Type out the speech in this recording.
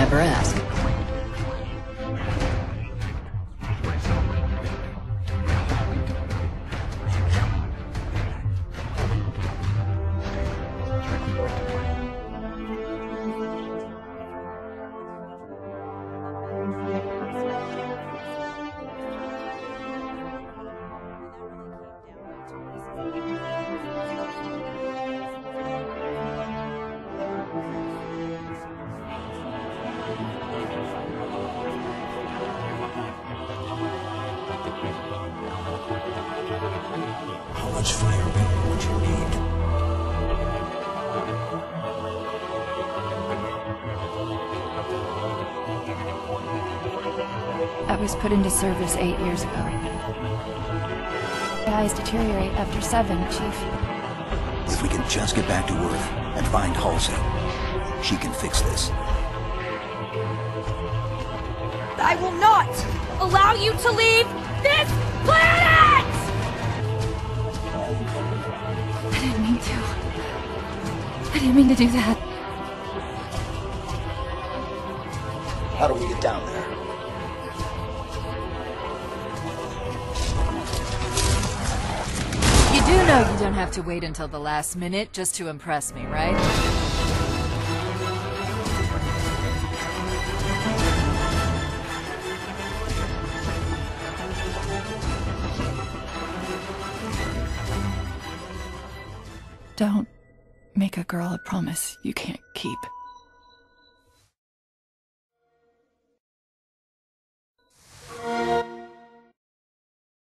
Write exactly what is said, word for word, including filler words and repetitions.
never ask. How much firepower would you need? I was put into service eight years ago. My eyes deteriorate after seven, Chief. If we can just get back to Earth and find Halsey, she can fix this. I will not allow you to leave this planet! I didn't mean to. I didn't mean to do that. How do we get down there? You do know you don't have to wait until the last minute just to impress me, right? Don't make a girl a promise you can't keep.